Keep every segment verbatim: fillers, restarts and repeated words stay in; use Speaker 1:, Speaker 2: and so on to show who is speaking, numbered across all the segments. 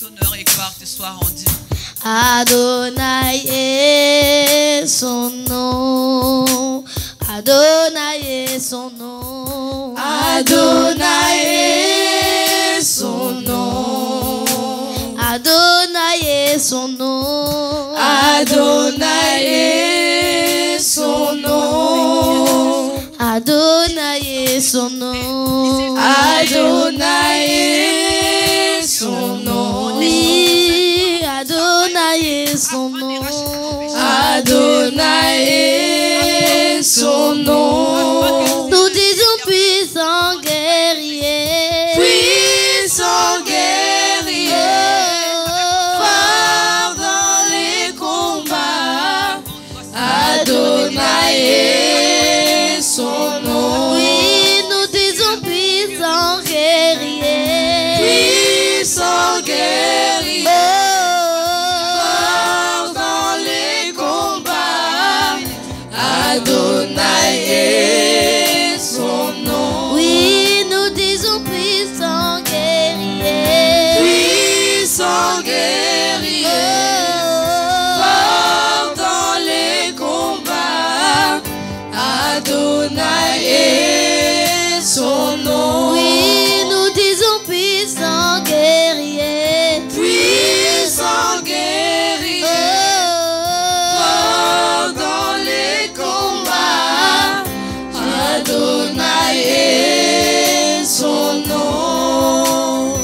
Speaker 1: honneur et gloire te soit rendu.
Speaker 2: Adonai est son nom. Adonai est son nom.
Speaker 3: Adonai est son nom.
Speaker 2: Adonai est son nom.
Speaker 3: Adonai est son nom.
Speaker 2: Adonai est son nom.
Speaker 3: Adonai est son nom.
Speaker 2: Oui, Adonai est son nom.
Speaker 3: Adonai est son nom.
Speaker 2: Nous disons puissant guerrier.
Speaker 3: Puissant guerrier. Fort dans les combats. Adonai est son nom.
Speaker 2: Oui, nous disons puissant guerrier.
Speaker 3: Puissant guerrier. Fort dans les combats. Adonai est son nom.
Speaker 2: Oui, nous disons puissant guerrier.
Speaker 3: Puissant guerrier. Fort dans les combats. Adonai est son nom.
Speaker 2: Oui, nous disons puissant guerrier.
Speaker 3: Puissant guerrier. Fort dans les combats. Adonai est son nom.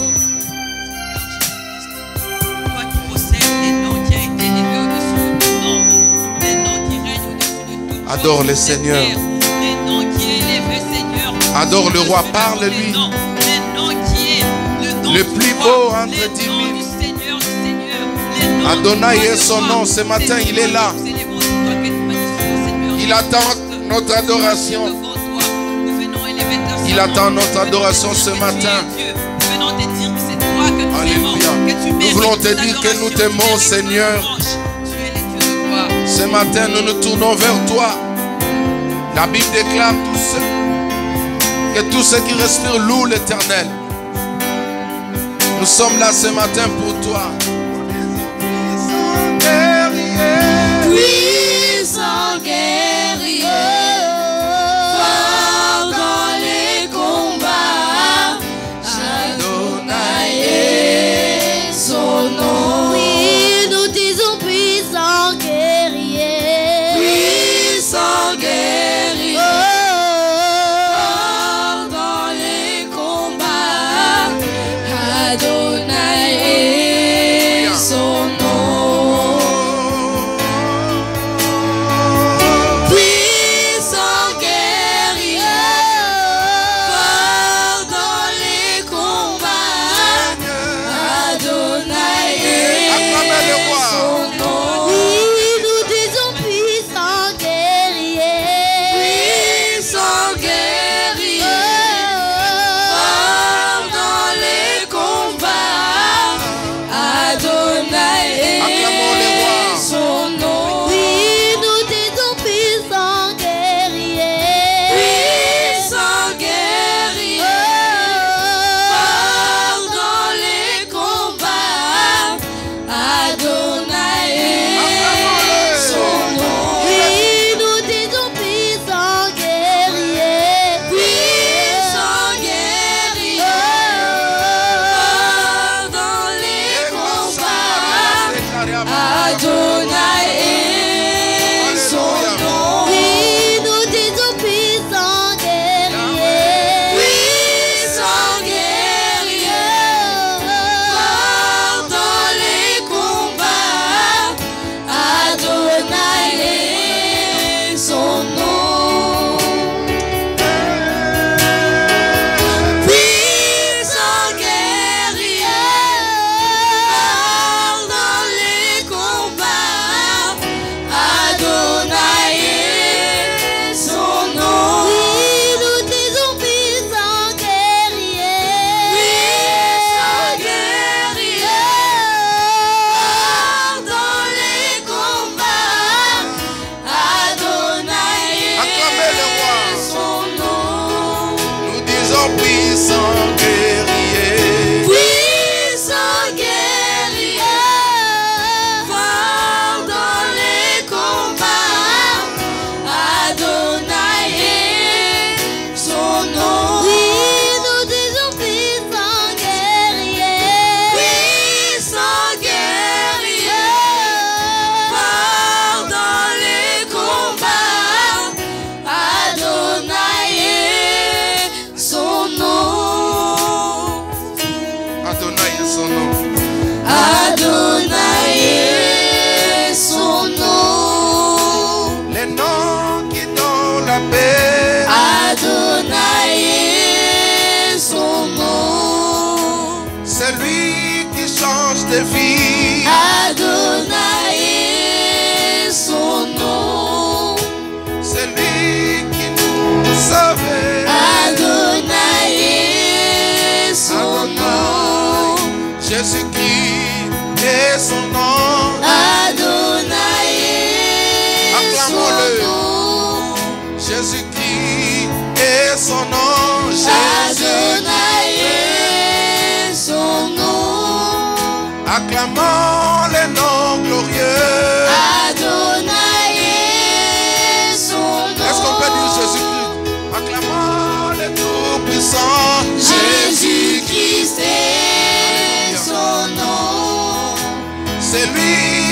Speaker 1: Toi qui possèdes des noms qui a été élevé au-dessus de tout nom, des noms qui règnent au-dessus de tout.
Speaker 4: Adore le Seigneur.
Speaker 1: Des noms qui est élevé, Seigneur.
Speaker 4: Adore le roi, parle-lui.
Speaker 1: Les noms, les noms qui est le nom
Speaker 4: Le
Speaker 1: du
Speaker 4: plus
Speaker 1: roi,
Speaker 4: beau entre
Speaker 1: les
Speaker 4: dix
Speaker 1: noms
Speaker 4: mille.
Speaker 1: du Seigneur, du Seigneur, les noms
Speaker 4: Adonai
Speaker 1: du roi
Speaker 4: est
Speaker 1: de
Speaker 4: son
Speaker 1: roi.
Speaker 4: nom. Ce matin,
Speaker 1: Seigneur,
Speaker 4: il est là.
Speaker 1: nous élevons toi, que nous magnifions, Seigneur.
Speaker 4: Il attend notre adoration.
Speaker 1: Devant toi, nous venons élever ta
Speaker 4: Il
Speaker 1: sainte
Speaker 4: attend
Speaker 1: nom.
Speaker 4: notre adoration ce
Speaker 1: Que tu es
Speaker 4: matin.
Speaker 1: Dieu. Nous venons te dire que c'est toi que nous aimons,
Speaker 4: Alléluia.
Speaker 1: que tu
Speaker 4: Nous
Speaker 1: mérites
Speaker 4: voulons te
Speaker 1: notre
Speaker 4: dire que nous
Speaker 1: adoration,
Speaker 4: t'aimons,
Speaker 1: tu mérites
Speaker 4: Seigneur.
Speaker 1: notre louange. Tu es le Dieu de gloire.
Speaker 4: Ce matin, nous nous tournons vers toi. La Bible déclare tous ceux, que tous ceux qui respirent louent l'Éternel. Nous sommes là ce matin pour toi.
Speaker 3: Puissant guerrier. Fort dans les combats. Adonai est son nom.
Speaker 2: Oui, nous disons puissant guerrier.
Speaker 3: Puissant guerrier. Fort dans les combats. Adonai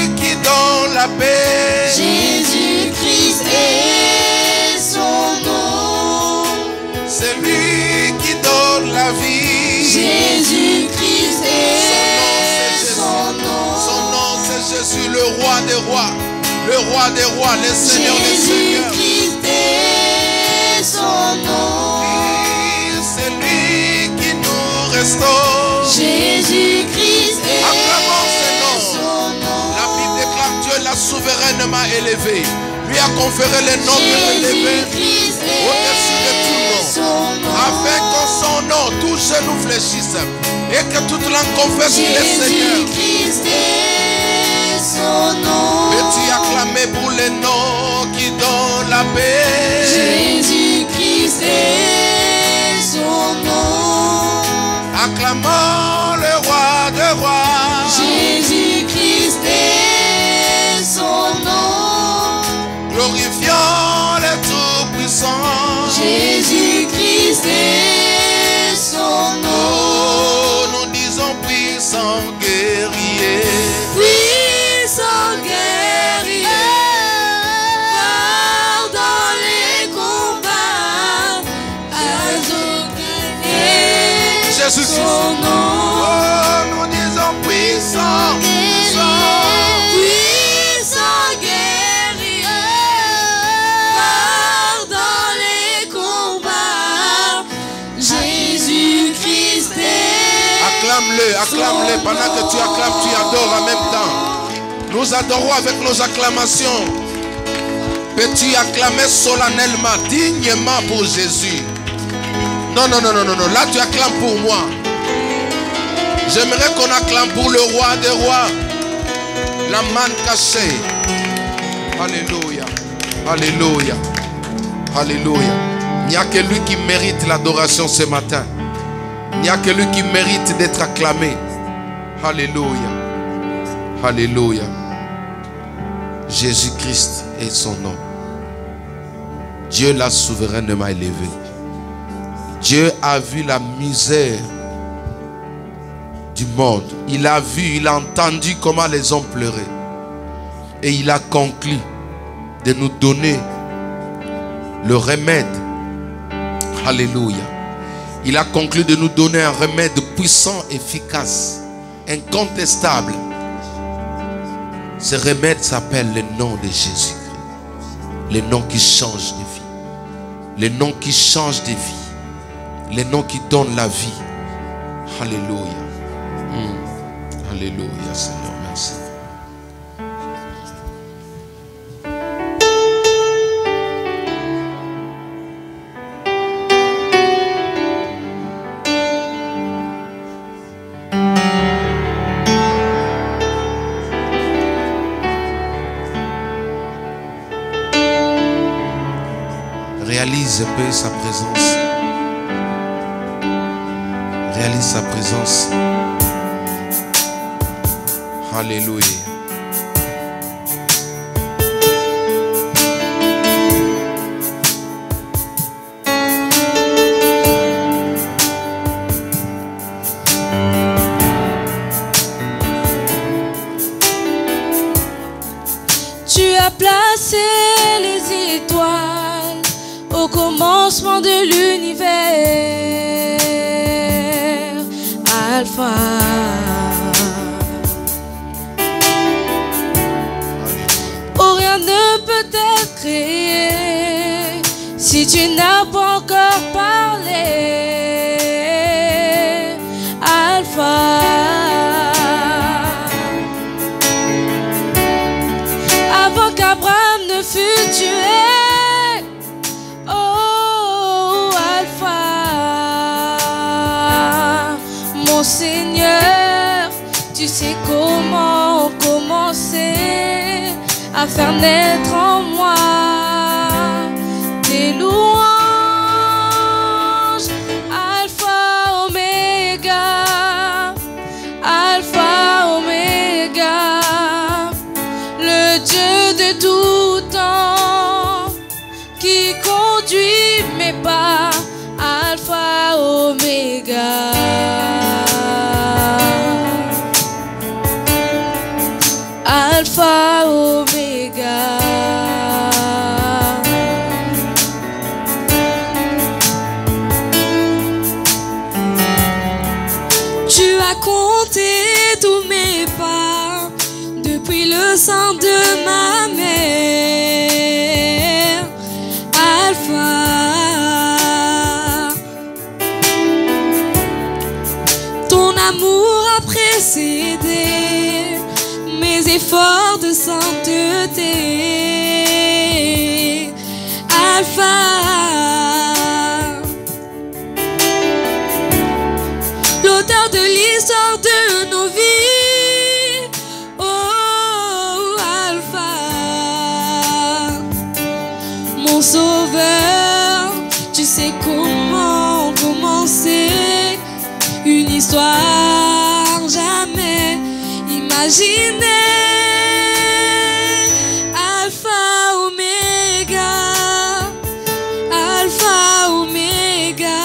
Speaker 4: qui donne la paix.
Speaker 3: Jésus-Christ est son nom.
Speaker 4: C'est lui qui donne la vie.
Speaker 3: Jésus-Christ est son nom.
Speaker 4: Son nom c'est Jésus, le roi des rois. Le roi des rois, le Seigneur des seigneurs.
Speaker 3: Jésus-Christ est son nom.
Speaker 4: C'est lui qui nous restaure.
Speaker 3: Jésus-Christ est
Speaker 4: Acclamons ce nom.
Speaker 3: son nom.
Speaker 4: La Bible déclare Dieu l'a souverainement élevé. Lui a conféré le nom de l'élevé
Speaker 3: Jésus-Christ
Speaker 4: au-dessus de tout nom.
Speaker 3: est son nom.
Speaker 4: Afin qu'en son nom, tous genoux fléchissent et que toute langue confesse qu'il est Seigneur.
Speaker 3: Jésus-Christ est son nom.
Speaker 4: Peux-tu acclamer pour le nom qui donne la paix?
Speaker 3: Jésus-Christ est son nom.
Speaker 4: Acclamons le roi des rois.
Speaker 3: Jésus-Christ est son nom.
Speaker 4: Glorifions le Tout-Puissant.
Speaker 3: Jésus-Christ est son nom.
Speaker 4: Oh, nous disons puissant guerrier.
Speaker 3: Puissant guerrier, fort dans les combats, exaucé
Speaker 4: Jésus-Christ.
Speaker 3: son nom.
Speaker 4: Oh, nous disons puissant.
Speaker 3: Puissant guerrier, fort dans les combats, Jésus-Christ est.
Speaker 4: Acclame-le, acclame-le. Pendant que tu acclames, tu adores en même temps. Nous adorons avec nos acclamations. Peux-tu acclamer solennellement, dignement pour Jésus? Non, non, non, non, non, non. Là, tu acclames pour moi. J'aimerais qu'on acclame pour le roi des rois. La manne cachée. Alléluia. Alléluia. Alléluia. Il n'y a que lui qui mérite l'adoration ce matin. Il n'y a que lui qui mérite d'être acclamé. Alléluia. Alléluia. Jésus-Christ est son nom. Dieu l'a souverainement élevé. Dieu a vu la misère du monde. Il a vu, il a entendu comment les hommes pleuraient. Et il a conclu de nous donner le remède. Alléluia. Il a conclu de nous donner un remède puissant, efficace, incontestable. Ce remède s'appelle le nom de Jésus-Christ. Le nom qui change de vie. Le nom qui change de vie. Le nom qui donne la vie. Alléluia. Mm. Alléluia, Seigneur, merci. Réalise un peu sa présence. Réalise sa présence. Alléluia.
Speaker 3: Tu as placé les étoiles au commencement de l'univers. Alpha. Oh, rien ne peut être créé si tu n'as pas encore parlé. Alpha. Avant qu'Abraham ne fût tué. Oh, Alpha. Mon Seigneur, tu sais comment commencer à faire naître en moi tes louanges. Alpha, Oméga, Alpha, Oméga, le Dieu de tout temps qui conduit mes pas. Alpha, Oméga. Alpha, Alpha, Oméga. Tu as compté tous mes pas depuis le sein de ma mère. Alpha, ton amour a précédé mes efforts de sainteté. Alpha, l'auteur de l'histoire de nos vies. Oh, Alpha, mon sauveur, tu sais comment commencer une histoire jamais imaginée. Alpha, Oméga, Alpha, Oméga,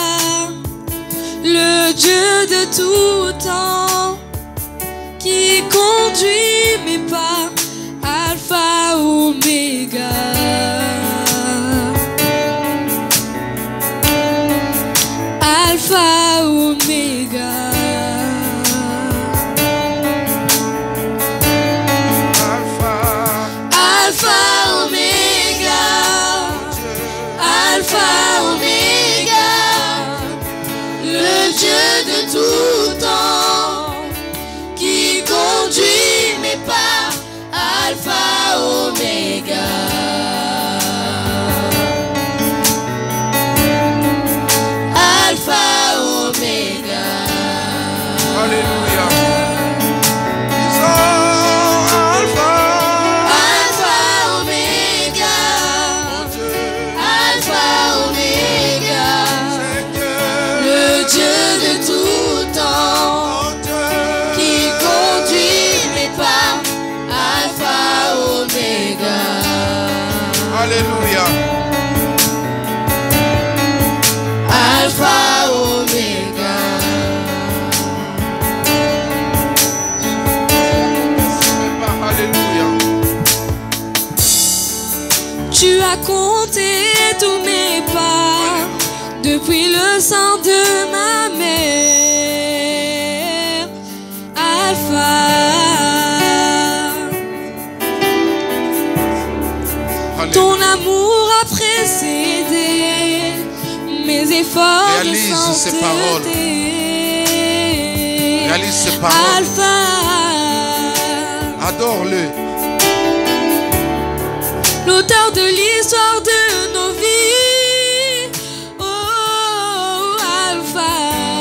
Speaker 3: le Dieu de tout temps qui conduit mes pas. Alpha, Oméga, Alpha, Oméga. Alpha, Oméga, Alpha, Oméga, le Dieu de tout temps qui conduit mes pas. Alpha, Oméga, Alpha, Oméga.
Speaker 4: Alléluia.
Speaker 3: Alpha, Oméga, Alpha, Oméga, le Dieu de tout temps qui conduit mes pas. Alpha, Oméga.
Speaker 4: Alléluia.
Speaker 3: Alpha, Oméga.
Speaker 4: Alléluia.
Speaker 3: Tu as compté tous mes pas depuis le sein de ma mère. Alpha, ton amour a précédé mes efforts.
Speaker 4: Réalise
Speaker 3: de
Speaker 4: ces paroles.
Speaker 3: sainteté.
Speaker 4: Réalise ces paroles.
Speaker 3: Alpha,
Speaker 4: Adore-le.
Speaker 3: l'auteur de l'histoire de nos vies. Oh, Alpha,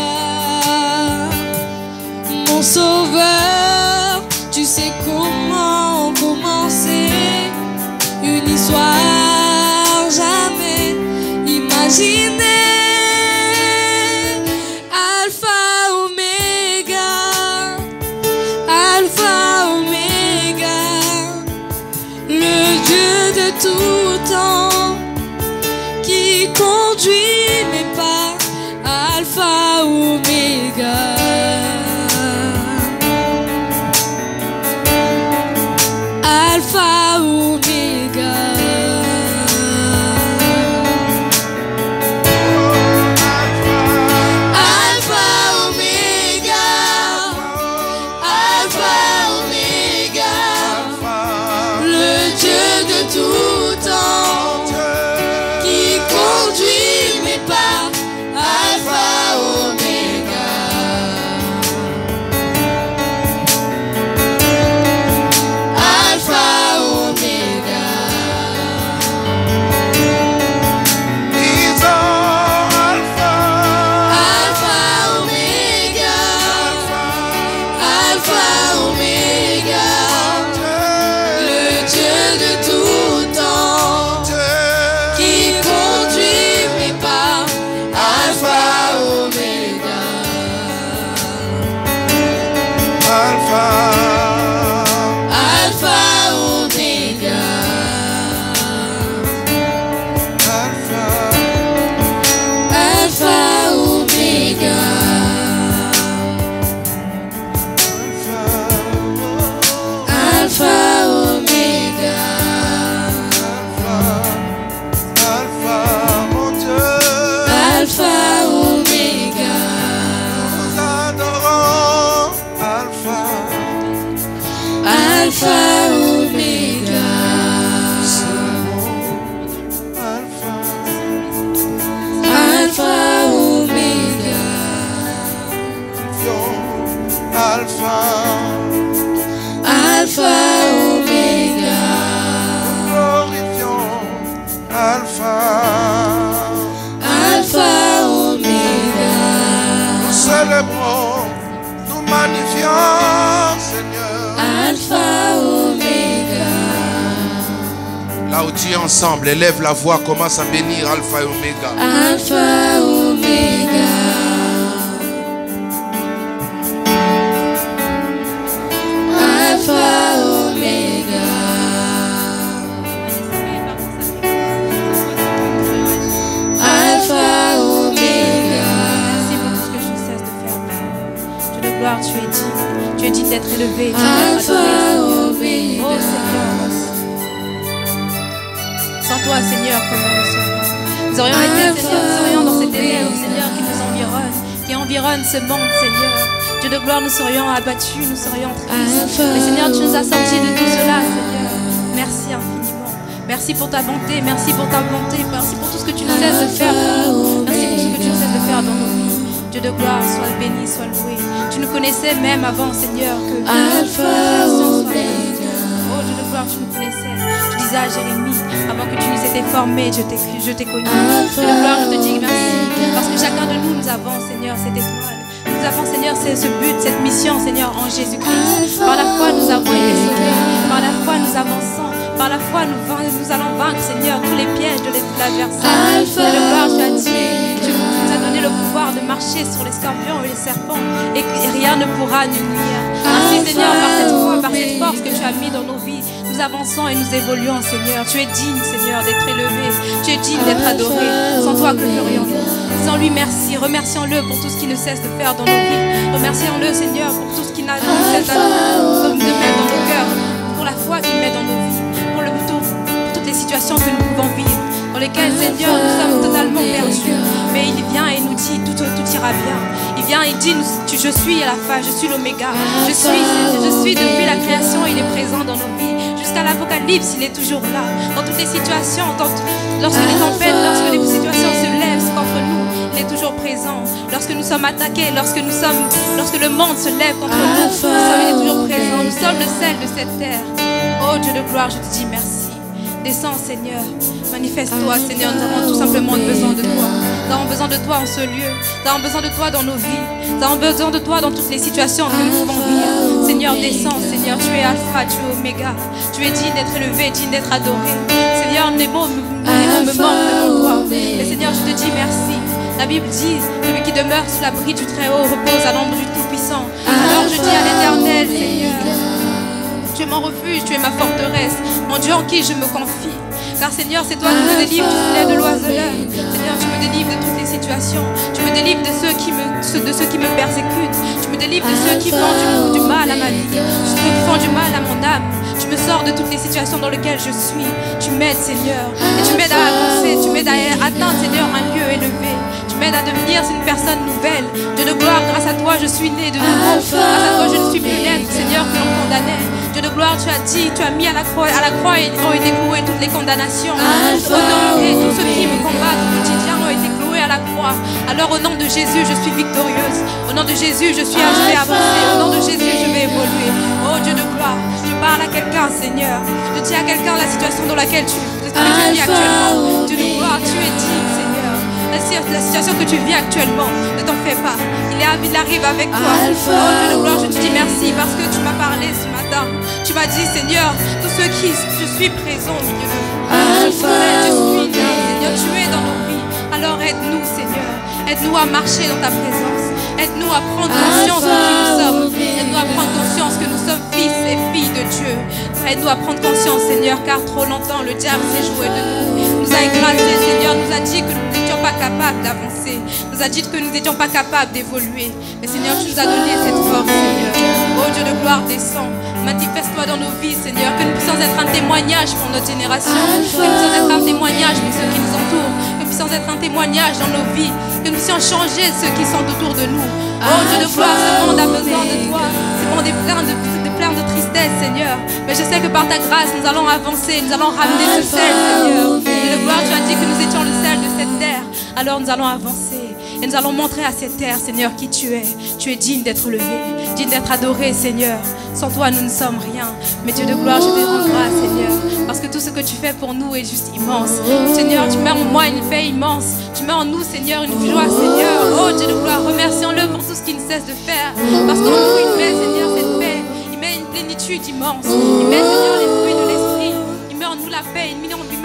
Speaker 3: mon sauveur, tu sais comment commencer une histoire jamais imaginée. Alpha, Oméga, Alpha, Oméga, le Dieu de tout temps qui conduit mes pas. Alpha, Oméga, Alpha, Oméga. Alpha, Oméga, Alpha, Oméga, le Dieu de tout temps qui conduit mes pas. Alpha, Oméga, Alpha, Oméga.
Speaker 4: Ils ont Alpha.
Speaker 3: Alpha, Oméga, Alpha, Oméga, le Dieu de tout
Speaker 4: Là où tu es ensemble, élève la voix, commence à bénir Alpha et Oméga.
Speaker 3: Alpha, Oméga. Alpha, Oméga. Alpha, Oméga.
Speaker 5: Merci pour tout ce que tu ne cesses de faire, Père. Dieu de gloire, tu es digne. Tu es digne d'être élevé.
Speaker 3: Alpha, Oméga.
Speaker 5: Oh Seigneur. Sans toi, Seigneur, comment nous serions? Nous aurions été, Seigneur, nous serions dans ces ténèbres, Seigneur, qui nous environnent, qui environnent ce monde, Seigneur. Dieu de gloire, nous serions abattus, nous serions tristes. Mais Seigneur, tu nous as sortis de tout cela, Seigneur. Merci infiniment. Merci pour ta bonté, merci pour ta bonté, merci pour tout ce que tu nous cesses de faire pour nous. Merci pour ce que tu nous cesses de faire dans nos vies. Dieu de gloire, sois béni, sois loué. Tu nous connaissais même avant, Seigneur, que la création soit bénie. Oh Dieu de gloire, tu nous connaissais. Tu disais à Jérémie, avant que tu nous étais formé, je t'ai je t'ai connu. Dieu de gloire, je te dis merci. Parce que chacun de nous, nous avons, Seigneur, cette étoile. Nous avons, Seigneur, c'est ce but, cette mission, Seigneur, en Jésus-Christ. Par la foi, nous avons été sauvés. Par la foi, nous avançons. Par la foi, nous, nous allons vaincre, Seigneur, tous les pièges de l'adversaire. Dieu de gloire, tu as dit, tu nous as donné le pouvoir de marcher sur les scorpions et les serpents et que rien ne pourra nous nuire. Ainsi, Seigneur, par cette foi, par cette force que tu as mis dans nos vies, nous avançons et nous évoluons, Seigneur. Tu es digne, Seigneur, d'être élevé. Tu es digne d'être adoré. Sans toi, que ferions-nous? Sans lui, merci. Remercions-le pour tout ce qu'il ne cesse de faire dans nos vies. Remercions-le, Seigneur, pour tout ce qu'il n'a cesse de mettre dans nos cœurs. Pour la foi qu'il met dans nos vies. Pour, le, pour toutes les situations que nous pouvons vivre. Dans lesquelles, Seigneur, nous sommes totalement perdus. Mais il vient et nous dit, tout, tout ira bien. Il vient et dit, tu, je suis à la fin, je suis l'oméga. Je suis, je suis depuis la création, il est présent dans nos vies. Jusqu'à l'Apocalypse, il est toujours là. Dans toutes les situations, dans, lorsque les tempêtes, lorsque les situations se lèvent contre nous, il est toujours présent. Lorsque nous sommes attaqués, lorsque nous sommes, lorsque le monde se lève contre nous, nous sommes, il est toujours présent. Nous sommes le sel de cette terre. Oh Dieu de gloire, je te dis merci. Descends, Seigneur. Manifeste-toi, Seigneur. Nous avons tout simplement besoin de toi. Nous avons besoin de toi en ce lieu. Nous avons besoin de toi dans nos vies. Nous avons besoin de toi dans toutes les situations que nous pouvons vivre. Seigneur, descends, Seigneur. Tu es Alpha, tu es Oméga. Tu es digne d'être élevé, digne d'être adoré. Seigneur, les mots me manquent devant toi. Mais Seigneur, je te dis merci. La Bible dit, celui qui demeure sous l'abri du Très-Haut repose à l'ombre du Tout-Puissant. Alors je dis à l'Éternel, Seigneur, tu es mon refuge, tu es ma forteresse, mon Dieu en qui je me confie. Car Seigneur, c'est toi qui me délivres du filet de l'oiseleur. Seigneur, tu me délivres de toutes les situations. Tu me délivres de ceux qui me, de ceux qui me persécutent. Tu me délivres de ceux qui font du, du mal à ma vie, de ceux qui font du mal à mon âme. Tu me sors de toutes les situations dans lesquelles je suis. Tu m'aides, Seigneur. Et tu m'aides à avancer. Tu m'aides à atteindre, Seigneur, un lieu élevé. Tu m'aides à devenir une personne nouvelle. Dieu de gloire, grâce à toi, je suis né de nouveau. Grâce à toi, je ne suis plus l'être, Seigneur, que l'on condamnait. Dieu de gloire, tu as dit, tu as mis à la croix, à la croix et ont été clouées toutes les condamnations. Au nom et tous ceux qui me combattent au quotidien ont été cloués à la croix. Alors au nom de Jésus, je suis victorieuse. Au nom de Jésus, je suis, je vais avancer. Au nom de Jésus, je vais évoluer. Oh Dieu de gloire, je parle à quelqu'un, Seigneur. Je dis à quelqu'un la situation dans laquelle tu, tu vis actuellement. Dieu de gloire, tu es digne, Seigneur. La situation que tu vis actuellement, ne t'en fais pas. Il, est, il arrive avec toi. Oh Dieu de gloire, je te dis merci parce que tu m'as parlé ce matin. Tu m'as dit, Seigneur, tous ceux qui je suis présent au milieu de vous. Je connais, je suis là, Seigneur, tu es dans nos vies. Alors aide-nous, Seigneur. Aide-nous à marcher dans ta présence. Aide-nous à prendre conscience de qui nous sommes. Aide-nous à prendre conscience que nous sommes fils et filles de Dieu. Aide-nous à prendre conscience, Seigneur, car trop longtemps le diable s'est joué de nous. Il nous a écrasés, Seigneur, nous a dit que nous n'étions pas capables d'avancer. Nous a dit que nous n'étions pas capables d'évoluer. Mais Seigneur, tu nous as donné cette force, Seigneur. Oh Dieu de gloire, descends. Manifeste-toi dans nos vies, Seigneur. Que nous puissions être un témoignage pour notre génération. Que nous puissions être un témoignage pour ceux qui nous entourent. Que nous puissions être un témoignage dans nos vies. Que nous puissions changer ceux qui sont autour de nous. Oh Dieu de gloire, ce monde a besoin de toi. Ce monde est plein de, de, plein de tristesse, Seigneur. Mais je sais que par ta grâce, nous allons avancer. Nous allons ramener ce sel, Seigneur. Dieu de gloire, tu as dit que nous étions le sel de cette terre. Alors nous allons avancer. Et nous allons montrer à cette terre, Seigneur, qui tu es. Tu es digne d'être levé, digne d'être adoré, Seigneur. Sans toi, nous ne sommes rien. Mais Dieu de gloire, je te rends grâce, Seigneur. Parce que tout ce que tu fais pour nous est juste immense. Seigneur, tu mets en moi une paix immense. Tu mets en nous, Seigneur, une joie, Seigneur. Oh Dieu de gloire, remercions-le pour tout ce qu'il ne cesse de faire. Parce qu'en nous, il met, Seigneur, cette paix. Il met une plénitude immense. Il met, Seigneur, les fruits de l'esprit. Il met en nous la paix. Il met en nous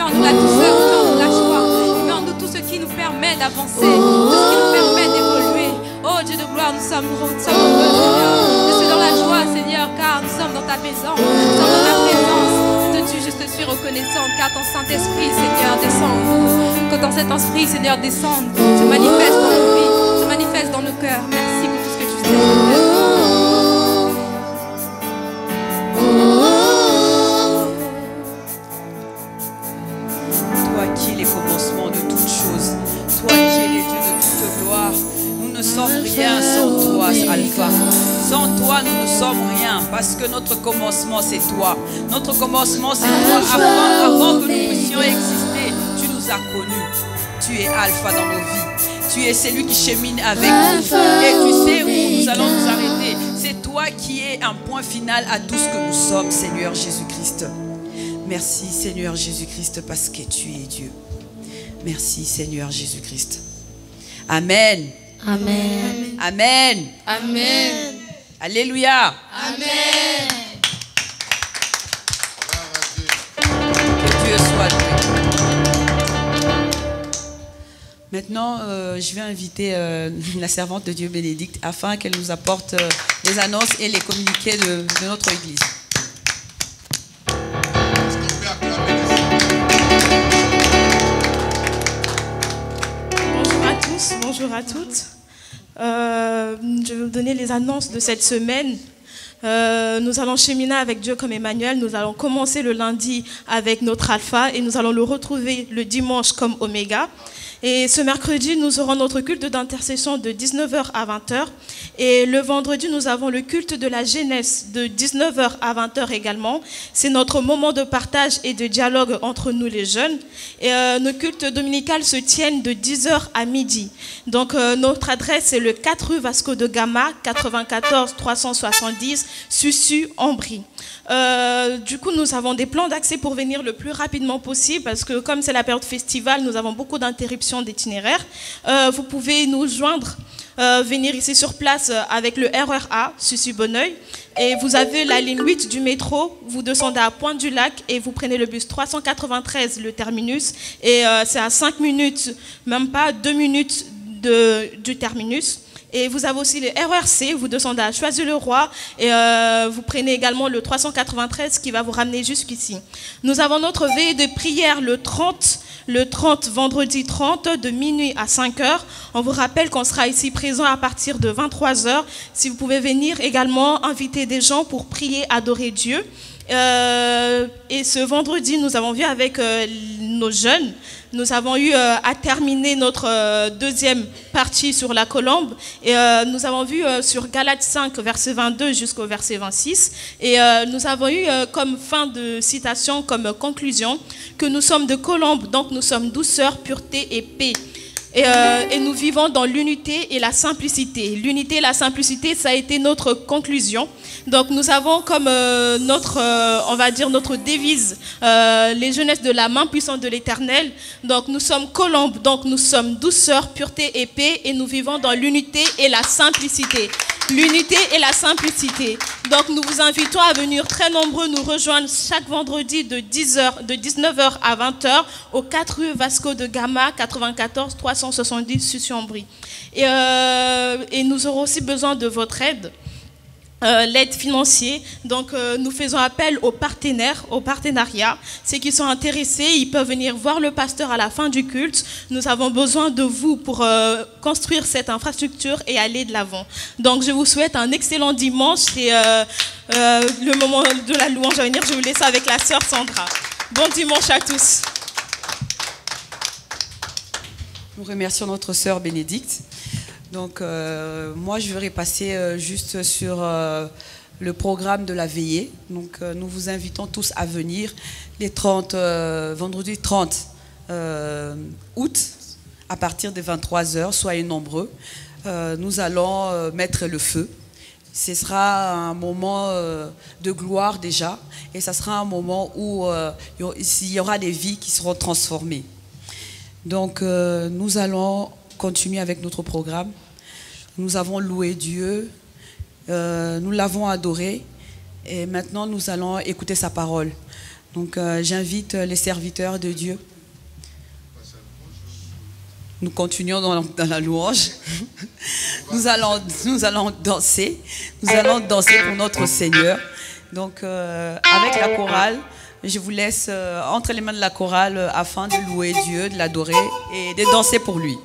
Speaker 5: en nous la douceur, il met en nous la joie, il met en nous tout ce qui nous permet d'avancer, tout ce qui nous permet d'évoluer. Oh Dieu de gloire, nous sommes heureux, nous sommes heureux, Seigneur. Je suis dans la joie, Seigneur, car nous sommes dans ta maison, nous sommes dans ta présence. Dieu, je te suis reconnaissante, car ton Saint-Esprit, Seigneur, descend. Que ton Saint-Esprit, Seigneur, descende, se manifeste dans nos vies, se manifeste dans nos cœurs. Merci pour tout ce que tu fais.
Speaker 1: Toi qui es les commencements de toutes choses, toi qui es les dieux de toute gloire, nous ne sommes rien sans toi, Alpha. Sans toi, nous ne sommes rien, parce que notre commencement, c'est toi. Notre commencement, c'est toi. Avant, avant que nous puissions exister, tu nous as connus. Tu es Alpha dans nos vies. Tu es celui qui chemine avec nous. Et tu sais où nous allons nous arrêter. C'est toi qui es un point final à tout ce que nous sommes, Seigneur Jésus-Christ. Merci, Seigneur Jésus-Christ, parce que tu es Dieu. Merci, Seigneur Jésus-Christ. Amen.
Speaker 2: Amen.
Speaker 1: Amen.
Speaker 3: Amen.
Speaker 1: Alléluia.
Speaker 3: Amen.
Speaker 1: Que Dieu soit loué. Maintenant, euh, je vais inviter euh, la servante de Dieu Bénédicte afin qu'elle nous apporte euh, les annonces et les communiqués de, de notre Église.
Speaker 6: Bonjour à tous, bonjour à toutes. Euh, je vais vous donner les annonces de cette semaine. Euh, nous allons cheminer avec Dieu comme Emmanuel. Nous allons commencer le lundi avec notre Alpha et nous allons le retrouver le dimanche comme Oméga. Et ce mercredi, nous aurons notre culte d'intercession de dix-neuf heures à vingt heures. Et le vendredi, nous avons le culte de la jeunesse de dix-neuf heures à vingt heures également. C'est notre moment de partage et de dialogue entre nous les jeunes. Et euh, nos cultes dominicales se tiennent de dix heures à midi. Donc euh, notre adresse est le quatre rue Vasco de Gama, quatre-vingt-quatorze trois cent soixante-dix, Susu, Ambry. Euh, du coup, nous avons des plans d'accès pour venir le plus rapidement possible parce que comme c'est la période festivale, nous avons beaucoup d'interruptions d'itinéraires. Euh, vous pouvez nous joindre, euh, venir ici sur place avec le R R A, Sucy-Bonneuil. Et vous avez la ligne huit du métro, vous descendez à Pointe-du-Lac et vous prenez le bus trois cent quatre-vingt-treize, le terminus. Et euh, c'est à cinq minutes, même pas deux minutes de, du terminus. Et vous avez aussi le R R C, vous descendez à Choisy-le-Roi et euh, vous prenez également le trois cent quatre-vingt-treize qui va vous ramener jusqu'ici. Nous avons notre veillée de prière le trente, le trente, vendredi trente, de minuit à cinq heures. On vous rappelle qu'on sera ici présent à partir de vingt-trois heures. Si vous pouvez venir également inviter des gens pour prier, adorer Dieu. Euh, et ce vendredi, nous avons vu avec euh, nos jeunes, nous avons eu euh, à terminer notre euh, deuxième partie sur la colombe et euh, nous avons vu euh, sur Galates cinq, verset vingt-deux jusqu'au verset vingt-six et euh, nous avons eu euh, comme fin de citation, comme conclusion, que nous sommes de colombe, donc nous sommes douceur, pureté et paix. Et, euh, et nous vivons dans l'unité et la simplicité. L'unité et la simplicité, ça a été notre conclusion. Donc nous avons comme euh, notre, euh, on va dire notre devise, euh, les jeunesses de la main puissante de l'Éternel. Donc nous sommes colombes, donc nous sommes douceur, pureté et paix, et nous vivons dans l'unité et la simplicité. L'unité et la simplicité. Donc nous vous invitons à venir très nombreux nous rejoindre chaque vendredi de, dix heures, de dix-neuf heures à vingt heures au quatre rue Vasco de Gama, quatre-vingt-quatorze trois cent soixante-dix, Sucy-en-Brie. Et, euh, et nous aurons aussi besoin de votre aide. Euh, l'aide financière. Donc euh, nous faisons appel aux partenaires, aux partenariats. Ceux qui sont intéressés, ils peuvent venir voir le pasteur à la fin du culte. Nous avons besoin de vous pour euh, construire cette infrastructure et aller de l'avant. Donc je vous souhaite un excellent dimanche. C'est euh, euh, le moment de la louange à venir. Je vous laisse avec la sœur Sandra. Bon dimanche à tous.
Speaker 1: Nous remercions notre sœur Bénédicte. Donc, euh, moi, je vais passer euh, juste sur euh, le programme de la veillée. Donc, euh, nous vous invitons tous à venir les trente, euh, vendredi trente euh, août, à partir de vingt-trois heures. Soyez nombreux. Euh, nous allons euh, mettre le feu. Ce sera un moment euh, de gloire déjà. Et ça sera un moment où euh, il y aura des vies qui seront transformées. Donc, euh, nous allons continuer avec notre programme. Nous avons loué Dieu, euh, nous l'avons adoré et maintenant nous allons écouter sa parole. Donc euh, j'invite les serviteurs de Dieu. Nous continuons dans, dans la louange. Nous allons, nous allons danser. Nous allons danser pour notre Seigneur. Donc euh, avec la chorale, je vous laisse euh, entre les mains de la chorale euh, afin de louer Dieu, de l'adorer et de danser pour lui.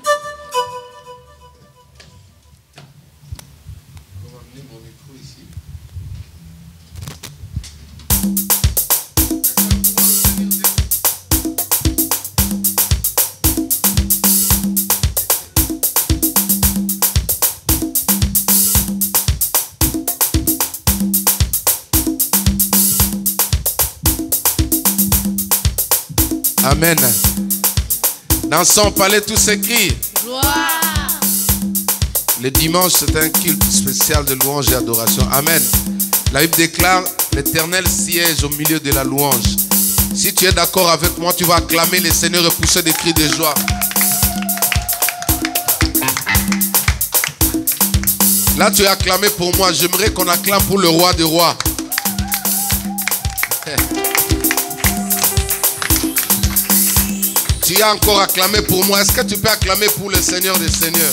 Speaker 4: Amen. Dans son palais, tout s'écrit.
Speaker 2: Gloire.
Speaker 4: Le dimanche, c'est un culte spécial de louange et adoration. Amen. La Bible déclare, l'Éternel siège au milieu de la louange. Si tu es d'accord avec moi, tu vas acclamer le Seigneur et pousser des cris de joie. Là, tu as acclamé pour moi. J'aimerais qu'on acclame pour le roi des rois. Tu as encore acclamé pour moi. Est-ce que tu peux acclamer pour le Seigneur des Seigneurs?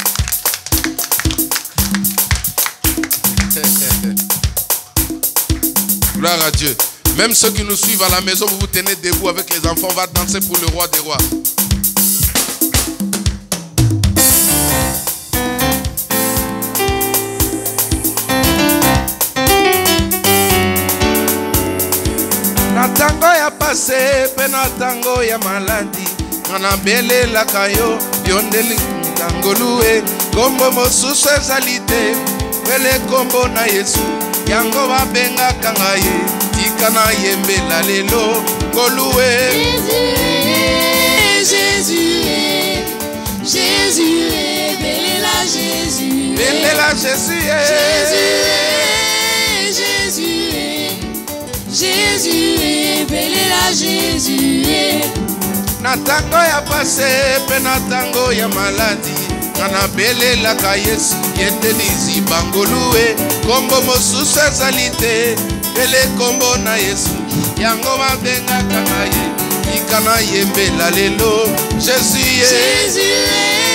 Speaker 4: Gloire à Dieu. Même ceux qui nous suivent à la maison, vous vous tenez debout avec les enfants. On va danser pour le roi des rois. Natango ya passé, pe natango ya maladi. Manabele la kayo, yondeli ngangolue. Kombo mosusu ezali te, wele kombo na Yesu. Yango babenga kangaye, tika na yembela lelo ngolue.
Speaker 3: Jésus, Jésus, belela Jésus,
Speaker 4: belela Jésus,
Speaker 3: Jésus, Jésus, belela Jésus.
Speaker 4: Natango ya passé, pe natango ya maladi. Kana belelaka Yesu, yendelizi bangolue. Kombo mosusu ezali te, bele kombo na Yesu. Yango babenga kangaye, ikana yembela lelo. Jésus,
Speaker 3: Jésus,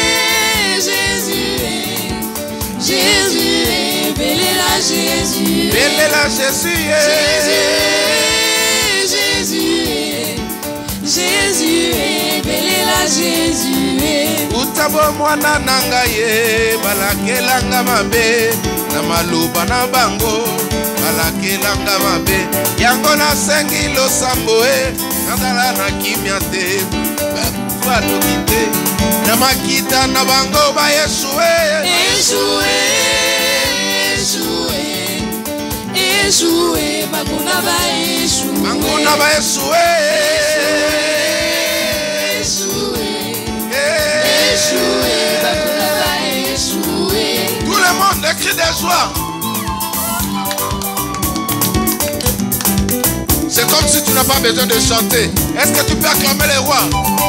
Speaker 3: Jésus, Jésus, belela Jésus,
Speaker 4: belela Jésus,
Speaker 3: Jésus, Jésus, belela Jésus.
Speaker 4: Utabo mwana nanga ye, balakelanga mabe, na maluba na bango, balakelanga mabe. Yango na sengi losambo e, nazala na kimia te, bakufadoki te. Na makita na bango ba Yeshue,
Speaker 3: Yeshue, Yeshue, Yeshue, bakuna ba Yeshue,
Speaker 4: bakuna ba Yeshue,
Speaker 3: Yeshue, bakuna ba Yeshue.
Speaker 4: Tout le monde les cris de joie. C'est comme si tu n'as pas besoin de chanter. Est-ce que tu peux acclamer les rois?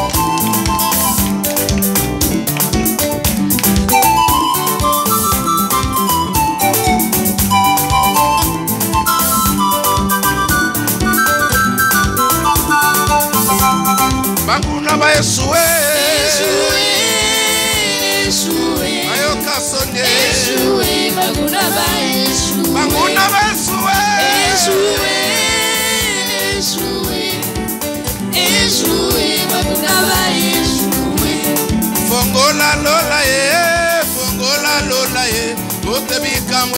Speaker 4: Bakuna ba Yeshue,
Speaker 3: Yeshue, Yeshue,
Speaker 4: ayoka sonye,
Speaker 3: Yeshue, bakuna ba Yeshue,
Speaker 4: bakuna ba Yeshue,
Speaker 3: Yeshue, Yeshue, Yeshue, bakuna ba Yeshue.
Speaker 4: Fongola lola ye, fongola lola ye, bote bikambo